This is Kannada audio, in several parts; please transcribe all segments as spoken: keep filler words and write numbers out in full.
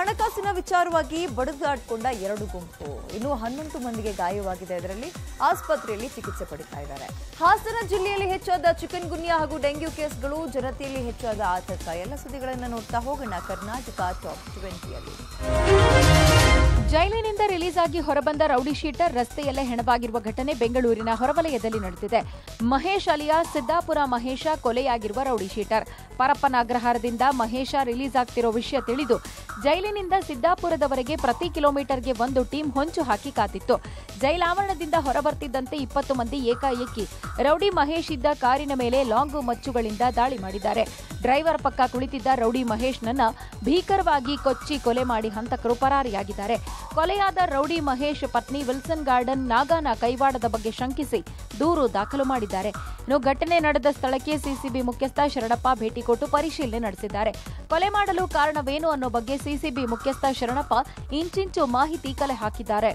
ಹಣಕಾಸಿನ ವಿಚಾರವಾಗಿ ಬಡಿದಾಡಿಕೊಂಡ ಎರಡು ಗುಂಪು ಇನ್ನು ಹನ್ನೊಂದು ಮಂದಿಗೆ ಗಾಯವಾಗಿದೆ. ಇದರಲ್ಲಿ ಆಸ್ಪತ್ರೆಯಲ್ಲಿ ಚಿಕಿತ್ಸೆ ಪಡಿತಾ ಇದ್ದಾರೆ. ಹಾಸನ ಜಿಲ್ಲೆಯಲ್ಲಿ ಹೆಚ್ಚಾದ ಚಿಕನ್ ಗುನ್ಯಾ ಹಾಗೂ ಡೆಂಗ್ಯೂ ಕೇಸ್ಗಳು, ಜನತೆಯಲ್ಲಿ ಹೆಚ್ಚಾದ ಆತಂಕ. ಎಲ್ಲ ಸುದ್ದಿಗಳನ್ನು ನೋಡ್ತಾ ಹೋಗೋಣ ಕರ್ನಾಟಕ ಟಾಪ್ ಟ್ವೆಂಟಿಯಲ್ಲಿ. ಜೈಲಿನಿಂದ ರಿಲೀಸ್ ಆಗಿ ಹೊರಬಂದ ರೌಡಿ ಶೀಟರ್ ರಸ್ತೆಯಲ್ಲೇ ಹೆಣವಾಗಿರುವ ಘಟನೆ ಬೆಂಗಳೂರಿನ ಹೊರವಲಯದಲ್ಲಿ ನಡೆದಿದೆ. ಮಹೇಶ್ ಅಲಿಯಾ ಸಿದ್ದಾಪುರ ಮಹೇಶ ಕೊಲೆಯಾಗಿರುವ ರೌಡಿ ಶೀಟರ್. ಪರಪ್ಪನ ಅಗ್ರಹಾರದಿಂದ ಮಹೇಶ ರಿಲೀಸ್ ಆಗ್ತಿರೋ ವಿಷಯ ತಿಳಿದು ಜೈಲಿನಿಂದ ಸಿದ್ದಾಪುರದವರೆಗೆ ಪ್ರತಿ ಕಿಲೋಮೀಟರ್ಗೆ ಒಂದು ಟೀಮ್ ಹೊಂಚು ಹಾಕಿ ಕಾತಿತ್ತು. ಜೈಲಾವರಣದಿಂದ ಹೊರಬರ್ತಿದ್ದಂತೆ ಇಪ್ಪತ್ತು ಮಂದಿ ಏಕಾಏಕಿ ರೌಡಿ ಮಹೇಶ್ ಇದ್ದ ಕಾರಿನ ಮೇಲೆ ಲಾಂಗು ಮಚ್ಚುಗಳಿಂದ ದಾಳಿ ಮಾಡಿದ್ದಾರೆ. ಡ್ರೈವರ್ ಪಕ್ಕ ಕುಳಿತಿದ್ದ ರೌಡಿ ಮಹೇಶ್ನನ್ನ ಭೀಕರವಾಗಿ ಕೊಚ್ಚಿ ಕೊಲೆ ಮಾಡಿ ಹಂತಕರು ಪರಾರಿಯಾಗಿದ್ದಾರೆ. ಕೊಲೆಯಾದ ರೌಡಿ ಮಹೇಶ್ ಪತ್ನಿ ವಿಲ್ಸನ್ ಗಾರ್ಡನ್ ನಾಗಾನ ಕೈವಾಡದ ಬಗ್ಗೆ ಶಂಕಿಸಿ ದೂರು ದಾಖಲು ಮಾಡಿದ್ದಾರೆ. ಇನ್ನು ಘಟನೆ ನಡೆದ ಸ್ಥಳಕ್ಕೆ ಸಿಸಿಬಿ ಮುಖ್ಯಸ್ಥ ಶರಣಪ್ಪ ಭೇಟಿ ಕೊಟ್ಟು ಪರಿಶೀಲನೆ ನಡೆಸಿದ್ದಾರೆ. ಕೊಲೆ ಮಾಡಲು ಕಾರಣವೇನು ಅನ್ನೋ ಬಗ್ಗೆ ಸಿಸಿಬಿ ಮುಖ್ಯಸ್ಥ ಶರಣಪ್ಪ ಇಂಚಿಂಚು ಮಾಹಿತಿ ಕಲೆ ಹಾಕಿದ್ದಾರೆ.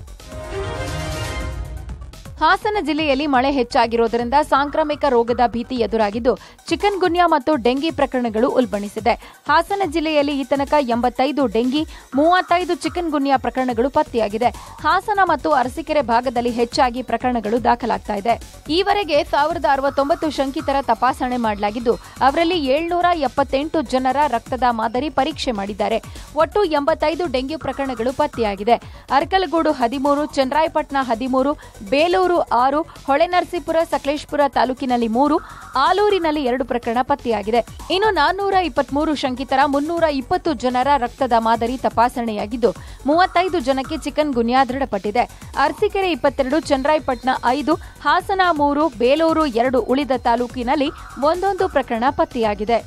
ಹಾಸನ ಜಿಲ್ಲೆಯಲ್ಲಿ ಮಳೆ ಹೆಚ್ಚಾಗಿರುವುದರಿಂದ ಸಾಂಕ್ರಾಮಿಕ ರೋಗದ ಭೀತಿ ಎದುರಾಗಿದ್ದು ಚಿಕನ್ ಗುನ್ಯಾ ಮತ್ತು ಡೆಂಗಿ ಪ್ರಕರಣಗಳು ಉಲ್ಬಣಿಸಿದೆ. ಹಾಸನ ಜಿಲ್ಲೆಯಲ್ಲಿ ಈ ತನಕ ಎಂಬತ್ತೈದು ಡೆಂಗಿ, ಮೂವತ್ತೈದು ಚಿಕನ್ ಗುನ್ಯಾ ಪ್ರಕರಣಗಳು ಪತ್ತೆಯಾಗಿದೆ. ಹಾಸನ ಮತ್ತು ಅರಸೀಕೆರೆ ಭಾಗದಲ್ಲಿ ಹೆಚ್ಚಾಗಿ ಪ್ರಕರಣಗಳು ದಾಖಲಾಗ್ತಾ ಇದೆ. ಈವರೆಗೆ ಸಾವಿರದ ಅರವತ್ತೊಂಬತ್ತು ಶಂಕಿತರ ತಪಾಸಣೆ ಮಾಡಲಾಗಿದ್ದು ಅವರಲ್ಲಿ ಏಳ್ನೂರ ಎಪ್ಪತ್ತೆಂಟು ಜನರ ರಕ್ತದ ಮಾದರಿ ಪರೀಕ್ಷೆ ಮಾಡಿದ್ದಾರೆ. ಒಟ್ಟು ಎಂಬತ್ತೈದು ಡೆಂಗ್ಯೂ ಪ್ರಕರಣಗಳು ಪತ್ತೆಯಾಗಿದೆ. ಅರಕಲಗೂಡು ಹದಿಮೂರು, ಚನ್ನರಾಯಪಟ್ಟಣ ಹದಿಮೂರು, ಬೇಲೂರು ಆರು, ಹೊಳೆನರಸೀಪುರ ಸಕಲೇಶಪುರ ತಾಲೂಕಿನಲ್ಲಿ ಮೂರು, ಆಲೂರಿನಲ್ಲಿ ಎರಡು ಪ್ರಕರಣ ಪತ್ತೆಯಾಗಿದೆ. ಇನ್ನು ನಾನ್ನೂರ ಇಪ್ಪತ್ಮೂರು ಶಂಕಿತರ ಮುನ್ನೂರ ಇಪ್ಪತ್ತು ಜನರ ರಕ್ತದ ಮಾದರಿ ತಪಾಸಣೆಯಾಗಿದ್ದು ಮೂವತ್ತೈದು ಜನಕ್ಕೆ ಚಿಕನ್ ಗುನ್ಯಾ ದೃಢಪಟ್ಟಿದೆ. ಅರಸೀಕೆರೆ ಇಪ್ಪತ್ತೆರಡು, ಚನ್ನರಾಯಪಟ್ಟಣ ಐದು, ಹಾಸನ ಮೂರು, ಬೇಲೂರು ಎರಡು ಉಳಿದ ತಾಲೂಕಿನಲ್ಲಿ ಒಂದೊಂದು ಪ್ರಕರಣ ಪತ್ತೆಯಾಗಿದೆ.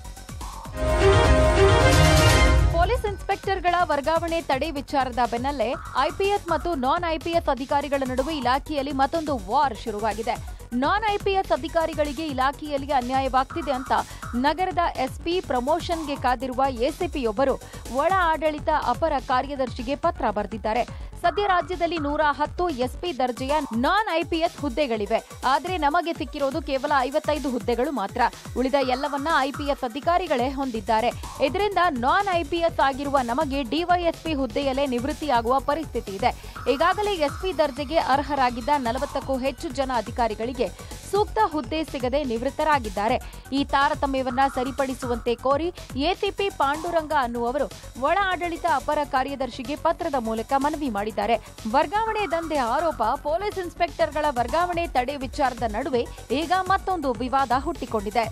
ಪೊಲೀಸ್ ಇನ್ಸ್ಪೆಕ್ಟರ್ಗಳ ವರ್ಗಾವಣೆ ತಡೆ ವಿಚಾರದ ಬೆನ್ನಲ್ಲೇ ಐಪಿಎಸ್ ಮತ್ತು ನಾನ್ ಐಪಿಎಸ್ ಅಧಿಕಾರಿಗಳ ನಡುವೆ ಇಲಾಖೆಯಲ್ಲಿ ಮತ್ತೊಂದು ವಾರ್ ಶುರುವಾಗಿದೆ. ನಾನ್ ಐಪಿಎಸ್ ಅಧಿಕಾರಿಗಳಿಗೆ ಇಲಾಖೆಯಲ್ಲಿ ಅನ್ಯಾಯವಾಗ್ತಿದೆ ಅಂತ ನಗರದ ಎಸ್ಪಿ ಪ್ರಮೋಷನ್ಗೆ ಕಾದಿರುವ ಎಸಿಪಿಯೊಬ್ಬರು ಒಳ ಆಡಳಿತ ಅಪರ ಕಾರ್ಯದರ್ಶಿಗೆ ಪತ್ರ ಬರೆದಿದ್ದಾರೆ. ಸದ್ಯ ರಾಜ್ಯದಲ್ಲಿ ನೂರ ಹತ್ತು ಎಸ್ಪಿ ದರ್ಜೆಯ ನಾನ್ ಐಪಿಎಸ್ ಹುದ್ದೆಗಳಿವೆ. ಆದರೆ ನಮಗೆ ಸಿಕ್ಕಿರೋದು ಕೇವಲ ಐವತ್ತೈದು ಹುದ್ದೆಗಳು ಮಾತ್ರ. ಉಳಿದ ಎಲ್ಲವನ್ನ ಐಪಿಎಸ್ ಅಧಿಕಾರಿಗಳೇ ಹೊಂದಿದ್ದಾರೆ. ಇದರಿಂದ ನಾನ್ ಐಪಿಎಸ್ ಆಗಿರುವ ನಮಗೆ ಡಿವೈಎಸ್ಪಿ ಹುದ್ದೆಯಲ್ಲೇ ನಿವೃತ್ತಿಯಾಗುವ ಪರಿಸ್ಥಿತಿ ಇದೆ. ಈಗಾಗಲೇ ಎಸ್ಪಿ ದರ್ಜೆಗೆ ಅರ್ಹರಾಗಿದ್ದ ನಲವತ್ತಕ್ಕೂ ಹೆಚ್ಚು ಜನ ಅಧಿಕಾರಿಗಳಿಗೆ ಸೂಕ್ತ ಹುದ್ದೆ ಸಿಗದೆ ನಿವೃತ್ತರಾಗಿದ್ದಾರೆ. ಈ ತಾರತಮ್ಯವನ್ನ ಸರಿಪಡಿಸುವಂತೆ ಕೋರಿ ಎಸಿಪಿ ಪಾಂಡುರಂಗ ಅನ್ನುವರು ಒಳ ಆಡಳಿತ ಅಪರ ಕಾರ್ಯದರ್ಶಿಗೆ ಪತ್ರದ ಮೂಲಕ ಮನವಿ ಮಾಡಿದ್ದಾರೆ. ವರ್ಗಾವಣೆ ದಂಧೆ ಆರೋಪ, ಪೊಲೀಸ್ ಇನ್ಸ್ಪೆಕ್ಟರ್ಗಳ ವರ್ಗಾವಣೆ ತಡೆ ವಿಚಾರದ ನಡುವೆ ಈಗ ಮತ್ತೊಂದು ವಿವಾದ ಹುಟ್ಟಿಕೊಂಡಿದೆ.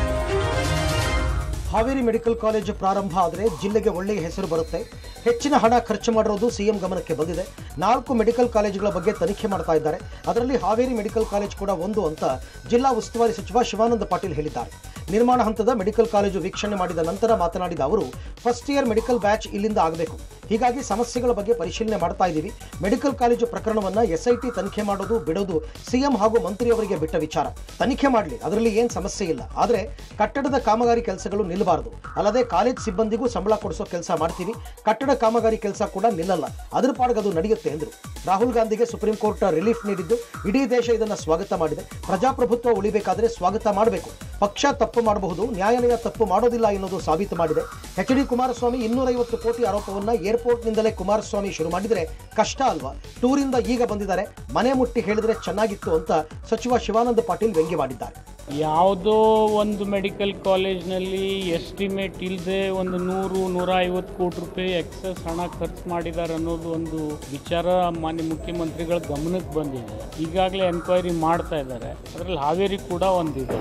ಹಾವೇರಿ ಮೆಡಿಕಲ್ ಕಾಲೇಜು ಪ್ರಾರಂಭ ಆದರೆ ಜಿಲ್ಲೆಗೆ ಒಳ್ಳೆಯ ಹೆಸರು ಬರುತ್ತೆ. ಹೆಚ್ಚಿನ ಹಣ ಖರ್ಚು ಮಾಡಿರೋದು ಸಿಎಂ ಗಮನಕ್ಕೆ ಬಂದಿದೆ. ನಾಲ್ಕು ಮೆಡಿಕಲ್ ಕಾಲೇಜುಗಳ ಬಗ್ಗೆ ತನಿಖೆ ಮಾಡ್ತಾ ಇದ್ದಾರೆ. ಅದರಲ್ಲಿ ಹಾವೇರಿ ಮೆಡಿಕಲ್ ಕಾಲೇಜ್ ಕೂಡ ಒಂದು ಅಂತ ಜಿಲ್ಲಾ ಉಸ್ತುವಾರಿ ಸಚಿವ ಶಿವಾನಂದ ಪಾಟೀಲ್ ಹೇಳಿದ್ದಾರೆ. ನಿರ್ಮಾಣ ಹಂತದ ಮೆಡಿಕಲ್ ಕಾಲೇಜು ವೀಕ್ಷಣೆ ಮಾಡಿದ ನಂತರ ಮಾತನಾಡಿದ ಅವರು, ಫಸ್ಟ್ ಇಯರ್ ಮೆಡಿಕಲ್ ಬ್ಯಾಚ್ ಇಲ್ಲಿಂದ ಆಗಬೇಕು. ಹೀಗಾಗಿ ಸಮಸ್ಯೆಗಳ ಬಗ್ಗೆ ಪರಿಶೀಲನೆ ಮಾಡ್ತಾ ಇದ್ದೀವಿ. ಮೆಡಿಕಲ್ ಕಾಲೇಜು ಪ್ರಕರಣವನ್ನು ಎಸ್ಐಟಿ ತನಿಖೆ ಮಾಡೋದು ಬಿಡೋದು ಸಿಎಂ ಹಾಗೂ ಮಂತ್ರಿಯವರಿಗೆ ಬಿಟ್ಟ ವಿಚಾರ. ತನಿಖೆ ಮಾಡಲಿ, ಅದರಲ್ಲಿ ಏನು ಸಮಸ್ಯೆ ಇಲ್ಲ. ಆದರೆ ಕಟ್ಟಡದ ಕಾಮಗಾರಿ ಕೆಲಸಗಳು ನಿಲ್ಲಬಾರದು. ಅಲ್ಲದೆ ಕಾಲೇಜ್ ಸಿಬ್ಬಂದಿಗೂ ಸಂಬಳ ಕೊಡಿಸೋ ಕೆಲಸ ಮಾಡ್ತೀವಿ. ಕಟ್ಟಡ ಕಾಮಗಾರಿ ಕೆಲಸ ಕೂಡ ನಿಲ್ಲಲ್ಲ. ಅದ್ರ ಪಾಡ್ಗೆ ಅದು ನಡೆಯುತ್ತೆ ಎಂದರು. ರಾಹುಲ್ ಗಾಂಧಿಗೆ ಸುಪ್ರೀಂ ಕೋರ್ಟ್ ರಿಲೀಫ್ ನೀಡಿದ್ದು ಇಡೀ ದೇಶ ಇದನ್ನು ಸ್ವಾಗತ ಮಾಡಿದೆ. ಪ್ರಜಾಪ್ರಭುತ್ವ ಉಳಿಬೇಕಾದ್ರೆ ಸ್ವಾಗತ ಮಾಡಬೇಕು. ಪಕ್ಷ ತಪ್ಪು ಮಾಡಬಹುದು, ನ್ಯಾಯಾಲಯ ತಪ್ಪು ಮಾಡೋದಿಲ್ಲ ಎನ್ನುವುದು ಸಾಬೀತು ಮಾಡಿದೆ. ಎಚ್ ಡಿ ಕುಮಾರಸ್ವಾಮಿ ಇನ್ನೂರೈವತ್ತು ಕೋಟಿ ಆರೋಪವನ್ನ ಏರ್ಪೋರ್ಟ್ನಿಂದಲೇ ಕುಮಾರಸ್ವಾಮಿ ಶುರು ಮಾಡಿದರೆ ಕಷ್ಟ ಅಲ್ವಾ? ಟೂರಿಂದ ಈಗ ಬಂದಿದ್ದಾರೆ, ಮನೆ ಮುಟ್ಟಿ ಹೇಳಿದ್ರೆ ಚೆನ್ನಾಗಿತ್ತು ಅಂತ ಸಚಿವ ಶಿವಾನಂದ ಪಾಟೀಲ್ ವ್ಯಂಗ್ಯವಾಡಿದ್ದಾರೆ. ಯಾವುದೋ ಒಂದು ಮೆಡಿಕಲ್ ಕಾಲೇಜ್ನಲ್ಲಿ ಎಸ್ಟಿಮೇಟ್ ಇಲ್ಲದೆ ಒಂದು ನೂರು ನೂರ ಐವತ್ತು ಕೋಟಿ ರೂಪಾಯಿ ಎಕ್ಸಸ್ ಹಣ ಖರ್ಚು ಮಾಡಿದ್ದಾರೆ ಅನ್ನೋದು ಒಂದು ವಿಚಾರ ಮಾನ್ಯ ಮುಖ್ಯಮಂತ್ರಿಗಳ ಗಮನಕ್ಕೆ ಬಂದಿದೆ. ಈಗಾಗಲೇ ಎನ್ಕ್ವೈರಿ ಮಾಡ್ತಾ ಇದ್ದಾರೆ. ಅದರಲ್ಲಿ ಹಾವೇರಿ ಕೂಡ ಒಂದಿದೆ.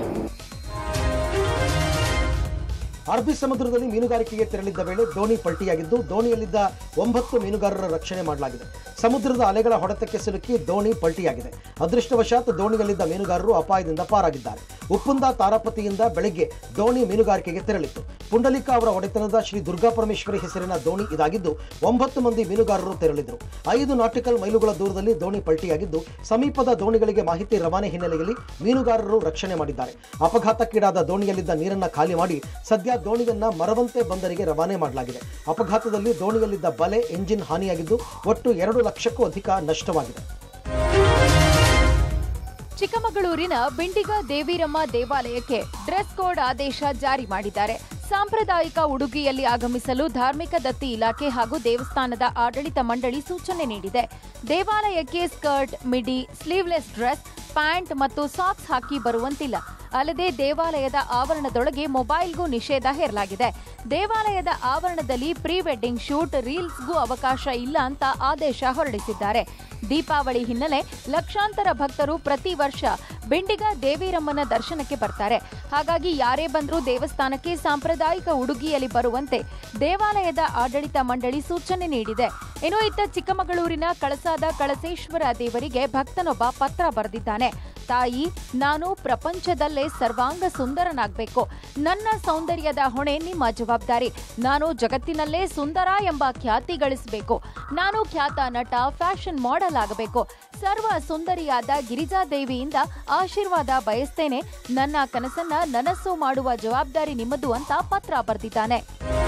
ಅರಬ್ಬಿ ಸಮುದ್ರದಲ್ಲಿ ಮೀನುಗಾರಿಕೆಗೆ ತೆರಳಿದ್ದ ವೇಳೆ ದೋಣಿ ಪಲ್ಟಿಯಾಗಿದ್ದು ದೋಣಿಯಲ್ಲಿದ್ದ ಒಂಬತ್ತು ಮೀನುಗಾರರ ರಕ್ಷಣೆ ಮಾಡಲಾಗಿದೆ. ಸಮುದ್ರದ ಅಲೆಗಳ ಹೊಡೆತಕ್ಕೆ ಸಿಲುಕಿ ದೋಣಿ ಪಲ್ಟಿಯಾಗಿದೆ. ಅದೃಷ್ಟವಶಾತ್ ದೋಣಿಯಲ್ಲಿದ್ದ ಮೀನುಗಾರರು ಅಪಾಯದಿಂದ ಪಾರಾಗಿದ್ದಾರೆ. ಉಪ್ಪುಂದ ತಾರಾಪತಿಯಿಂದ ಬೆಳಗ್ಗೆ ದೋಣಿ ಮೀನುಗಾರಿಕೆಗೆ ತೆರಳಿತ್ತು. ಪುಂಡಲಿಕ ಅವರ ಒಡೆತನದ ಶ್ರೀ ದುರ್ಗಾ ಪರಮೇಶ್ವರಿ ಹೆಸರಿನ ದೋಣಿ ಇದಾಗಿದ್ದು ಒಂಬತ್ತು ಮಂದಿ ಮೀನುಗಾರರು ತೆರಳಿದ್ರು. ಐದು ನಾಟಿಕಲ್ ಮೈಲುಗಳ ದೂರದಲ್ಲಿ ದೋಣಿ ಪಲ್ಟಿಯಾಗಿದ್ದು ಸಮೀಪದ ದೋಣಿಗಳಿಗೆ ಮಾಹಿತಿ ರವಾನೆ ಹಿನ್ನೆಲೆಯಲ್ಲಿ ಮೀನುಗಾರರು ರಕ್ಷಣೆ ಮಾಡಿದ್ದಾರೆ. ಅಪಘಾತಕ್ಕೀಡಾದ ದೋಣಿಯಲ್ಲಿದ್ದ ನೀರನ್ನ ಖಾಲಿ ಮಾಡಿ ಸದ್ಯ ದೋಣಿಯನ್ನ ಮರವಂತೆ ಬಂದರಿಗೆ ರವಾನೆ ಮಾಡಲಾಗಿದೆ. ಅಪಘಾತದಲ್ಲಿ ದೋಣಿಯಲ್ಲಿದ್ದ ಬಲೆ, ಎಂಜಿನ್ ಹಾನಿಯಾಗಿದ್ದು ಒಟ್ಟು ಎರಡು ಲಕ್ಷಕ್ಕೂ ಅಧಿಕ ನಷ್ಟವಾಗಿದೆ. ಚಿಕ್ಕಮಗಳೂರಿನ ಬಿಂಡಿಗ ದೇವಿರಮ್ಮ ದೇವಾಲಯಕ್ಕೆ ಡ್ರೆಸ್ ಕೋಡ್ ಆದೇಶ ಜಾರಿ ಮಾಡಿದ್ದಾರೆ. ಸಾಂಪ್ರದಾಯಿಕ ಉಡುಗೆಯಲ್ಲಿ ಆಗಮಿಸಲು ಧಾರ್ಮಿಕ ದತ್ತಿ ಇಲಾಖೆ ಹಾಗೂ ದೇವಸ್ಥಾನದ ಆಡಳಿತ ಮಂಡಳಿ ಸೂಚನೆ ನೀಡಿದೆ. ದೇವಾಲಯಕ್ಕೆ skirt, midi, sleeveless dress, pant ಮತ್ತು ಸಾಕ್ಸ್ ಹಾಕಿ ಬರುವಂತಿಲ್ಲ. ಅಲ್ಲದೆ ದೇವಾಲಯದ ಆವರಣದೊಳಗೆ ಮೊಬೈಲ್ಗೂ ನಿಷೇಧ ಹೇರಲಾಗಿದೆ. ದೇವಾಲಯದ ಆವರಣದಲ್ಲಿ ಪ್ರೀ ವೆಡ್ಡಿಂಗ್ ಶೂಟ್, ರೀಲ್ಸ್ಗೂ ಅವಕಾಶ ಇಲ್ಲ ಅಂತ ಆದೇಶ ಹೊರಡಿಸಿದ್ದಾರೆ. ದೀಪಾವಳಿ ಹಿನ್ನೆಲೆ ಲಕ್ಷಾಂತರ ಭಕ್ತರು ಪ್ರತಿ ವರ್ಷ ಬೆಂಡಿಗ ದೇವಿರಮ್ಮನ ದರ್ಶನಕ್ಕೆ ಬರ್ತಾರೆ. ಹಾಗಾಗಿ ಯಾರೇ ಬಂದರೂ ದೇವಸ್ಥಾನಕ್ಕೆ ಸಾಂಪ್ರದಾಯಿಕ ಉಡುಗೆಯಲ್ಲಿ ಬರುವಂತೆ ದೇವಾಲಯದ ಆಡಳಿತ ಮಂಡಳಿ ಸೂಚನೆ ನೀಡಿದೆ. ಇನ್ನು ಇತ್ತ ಚಿಕ್ಕಮಗಳೂರಿನ ಕಳಸಾದ ಕಳಸೇಶ್ವರ ದೇವರಿಗೆ ಭಕ್ತನೊಬ್ಬ ಪತ್ರ ಬರೆದಿದ್ದಾನೆ. ತಾಯಿ, ನಾನು ಪ್ರಪಂಚದಲ್ಲೇ ಸರ್ವಾಂಗ ಸುಂದರನಾಗಬೇಕು. ನನ್ನ ಸೌಂದರ್ಯದ ಹೊಣೆ ನಿಮ್ಮ ಜವಾಬ್ದಾರಿ. ನಾನು ಜಗತ್ತಿನಲ್ಲೇ ಸುಂದರ ಎಂಬ ಖ್ಯಾತಿ ಗಳಿಸಬೇಕು. ನಾನು ಖ್ಯಾತ ನಟ, ಫ್ಯಾಷನ್ ಮಾಡೆಲ್ ಆಗಬೇಕು. ಸರ್ವ ಸುಂದರಿಯಾದ ಗಿರಿಜಾದೇವಿಯಿಂದ ಆಶೀರ್ವಾದ ಬಯಸ್ತೇನೆ. ನನ್ನ ಕನಸನ್ನ ನನಸು ಮಾಡುವ ಜವಾಬ್ದಾರಿ ನಿಮ್ಮದು ಅಂತ ಪತ್ರ ಬರೆದಿದ್ದಾನೆ.